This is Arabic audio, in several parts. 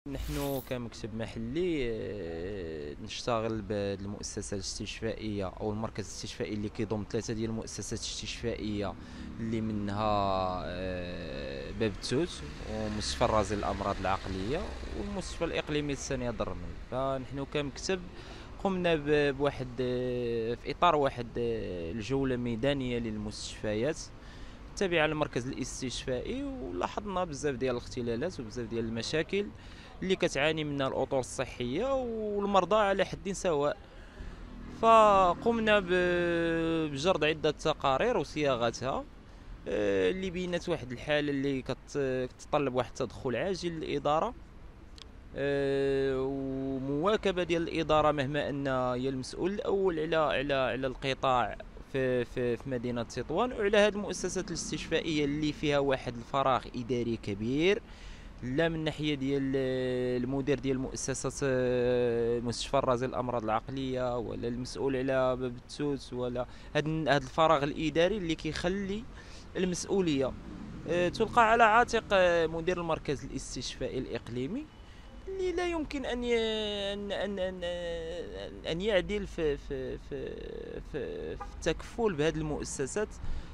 نحن كمكتب محلي نشتغل بالمؤسسة الاستشفائية أو المركز الاستشفائي اللي كيضم ثلاثة ديال المؤسسات الاستشفائية اللي منها باب التوت ومستشفى الرازي للأمراض العقلية والمستشفى الإقليمي الثانية الرمل. فنحن كمكتب قمنا بواحد في إطار واحد الجولة ميدانية للمستشفيات تابعة للمركز الاستشفائي، ولاحظنا بزاف ديال الاختلالات وبزاف ديال المشاكل اللي كتعاني منها الاطر الصحيه والمرضى على حد سواء. فقمنا بجرد عده تقارير وصياغتها اللي بينت واحد الحاله اللي كتطلب واحد التدخل عاجل للاداره ومواكبه ديال الاداره، مهما ان هي المسؤول الاول على القطاع في مدينه تطوان، وعلى هذه المؤسسات الاستشفائيه اللي فيها واحد الفراغ اداري كبير، لا من ناحيه ديال المدير ديال مؤسسه مستشفى الرازي للامراض العقليه ولا المسؤول على باب التوت، ولا هذا الفراغ الاداري اللي كيخلي المسؤوليه تلقى على عاتق مدير المركز الاستشفائي الاقليمي، اللي لا يمكن ان يعدل في التكفل بهذه المؤسسات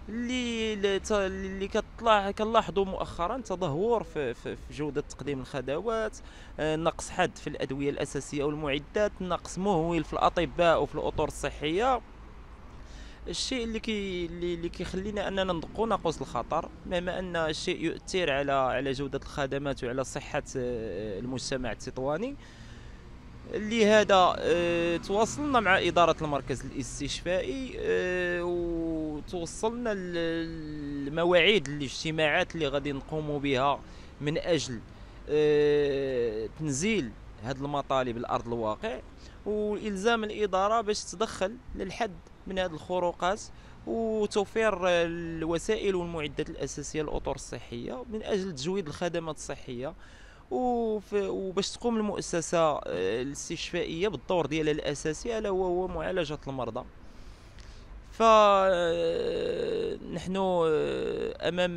اللي كنلاحظوا مؤخرا تدهور في جوده تقديم الخدمات، نقص حاد في الادويه الاساسيه والمعدات، نقص مهول في الاطباء وفي الاطر الصحيه. الشيء اللي كيخلينا اننا ندقوا ناقوس الخطر، مما ان الشيء يؤثر على جوده الخدمات وعلى صحه المجتمع التطواني. لهذا تواصلنا مع إدارة المركز الاستشفائي وتوصلنا المواعيد الاجتماعات اللي غادي نقوموا بها من أجل تنزيل هذه المطالب لأرض الواقع، والزام الإدارة باش تدخل للحد من هذه الخروقات وتوفير الوسائل والمعدات الأساسية للأطر الصحية من أجل تجويد الخدمات الصحية، وباش تقوم المؤسسة الاستشفائية بالدور ديالها الأساسي ألا وهو معالجة المرضى. فنحن أمام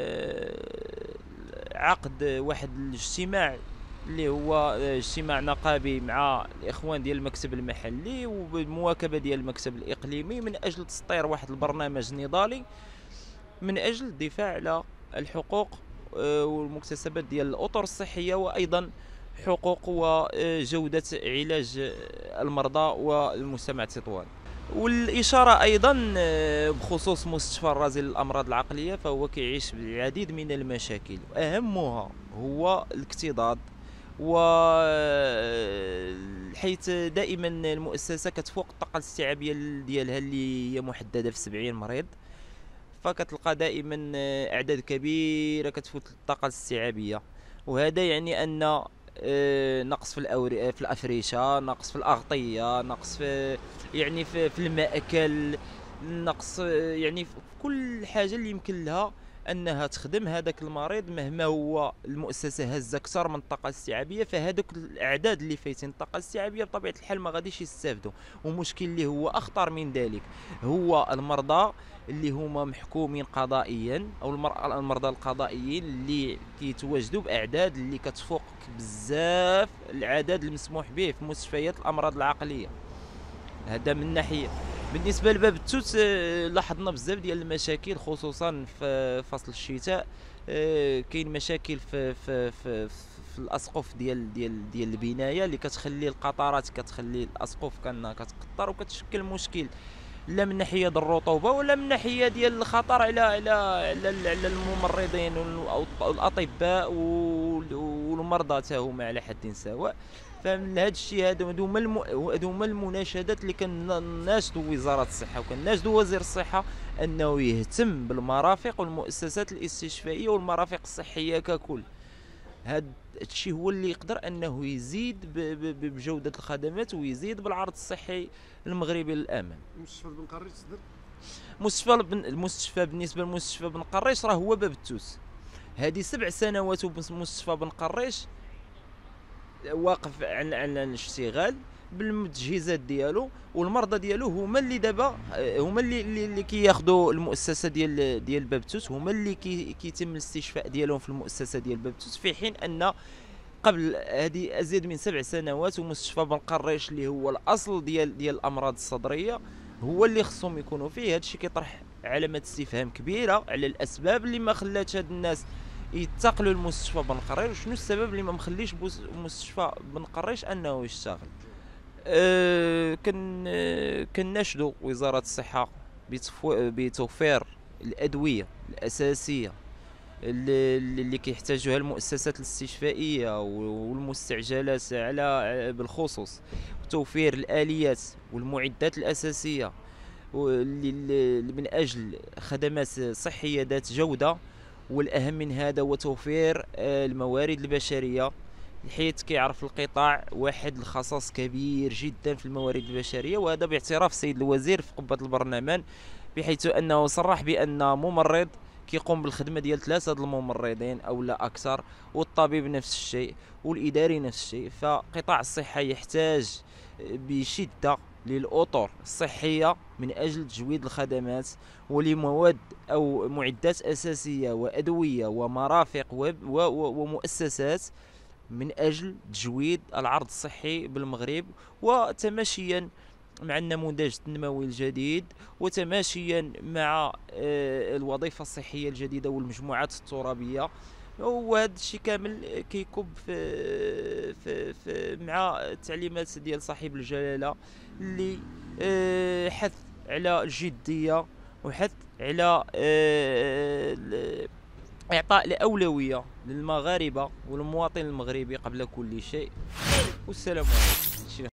عقد واحد الاجتماع اللي هو اجتماع نقابي مع الإخوان ديال المكتب المحلي وبالمواكبة ديال المكتب الإقليمي من أجل تسطير واحد البرنامج نضالي من أجل الدفاع على الحقوق والمكتسبات ديال الأطر الصحية، وأيضا حقوق وجودة علاج المرضى والمجتمع التطواني. والإشارة أيضا بخصوص مستشفى الرازي للأمراض العقلية، فهو كيعيش بالعديد من المشاكل وأهمها هو الاكتظاظ، حيث دائما المؤسسة كتفوق الطاقة الاستيعابية ديالها اللي هي محددة في 70 مريض، فكتلقى دائما اعداد كبيره كتفوت الطاقه الاستيعابيه، وهذا يعني ان نقص في الافرشه، نقص في الاغطيه، نقص في المأكل، نقص يعني في كل حاجه اللي يمكن لها انها تخدم هذاك المريض. مهما هو المؤسسه هزه اكثر من الطاقه الاستيعابيه، فهذوك الاعداد اللي فايتين الطاقه الاستيعابيه بطبيعه الحال ما غاديش يستافدوا. ومشكل اللي هو اخطر من ذلك هو المرضى اللي هما محكومين قضائيا او المرضى القضائيين اللي كيتواجدوا باعداد اللي كتفوق بزاف العدد المسموح به في مستشفيات الامراض العقليه. هذا من ناحيه. بالنسبه لباب التوت لاحظنا بزاف ديال المشاكل خصوصا في فصل الشتاء. كاين مشاكل في الاسقف ديال البنايه اللي كتخلي القطرات كتخلي الاسقف كتقطر وكتشكل مشكل، لا من ناحيه ديال الرطوبه ولا من ناحيه ديال الخطر على الممرضين والاطباء والمرضى حتى هما على حد سواء. فمن هذا الشيء هادو هما المناشدات اللي كناشدوا وزاره الصحه وكناشدوا وزير الصحه انه يهتم بالمرافق والمؤسسات الاستشفائيه والمرافق الصحيه ككل. هذا الشيء هو اللي يقدر انه يزيد بجوده الخدمات ويزيد بالعرض الصحي المغربي للامام. مستشفى بن قريش صدر بالنسبه لمستشفى بن قريش راه هو باب التوس. هذه 7 سنوات ومستشفى بن قريش واقف عن الاشتغال بالتجهيزات ديالو، والمرضى ديالو هما اللي دابا هما اللي كياخذوا المؤسسه ديال باب التوت، هما اللي كيتم الاستشفاء ديالهم في المؤسسه ديال باب التوت، في حين ان قبل هذه ازيد من 7 سنوات، ومستشفى بن قريش اللي هو الاصل ديال الامراض الصدريه هو اللي خصهم يكونوا فيه. هادشي كيطرح علامه استفهام كبيره على الاسباب اللي ما خلاتش هاد الناس ينتقلوا لمستشفى بن قريش، وشنو السبب اللي ما مخليش مستشفى بن قريش انه يشتغل. كناشدوا وزاره الصحه بتوفير الادويه الاساسيه اللي كيحتاجوها المؤسسات الاستشفائيه والمستعجلات على بالخصوص، توفير الاليات والمعدات الاساسيه من اجل خدمات صحيه ذات جوده. والاهم من هذا هو توفير الموارد البشريه، حيث كيعرف القطاع واحد الخصاص كبير جدا في الموارد البشريه، وهذا باعتراف السيد الوزير في قبه البرلمان، بحيث انه صرح بان ممرض كيقوم بالخدمه ديال 3 الممرضين او لا اكثر، والطبيب نفس الشيء، والاداري نفس الشيء. فقطاع الصحه يحتاج بشده للاطر الصحيه من اجل تجويد الخدمات، ولمواد او معدات اساسيه وادويه ومرافق ومؤسسات من اجل تجويد العرض الصحي بالمغرب، وتماشيا مع النموذج التنموي الجديد، وتماشيا مع الوظيفه الصحيه الجديده والمجموعات الترابيه. وهذا الشيء كامل كيكب في مع التعليمات ديال صاحب الجلاله اللي حث على الجديه، وحث على إعطاء الأولوية للمغاربة والمواطن المغربي قبل كل شيء. والسلام عليكم.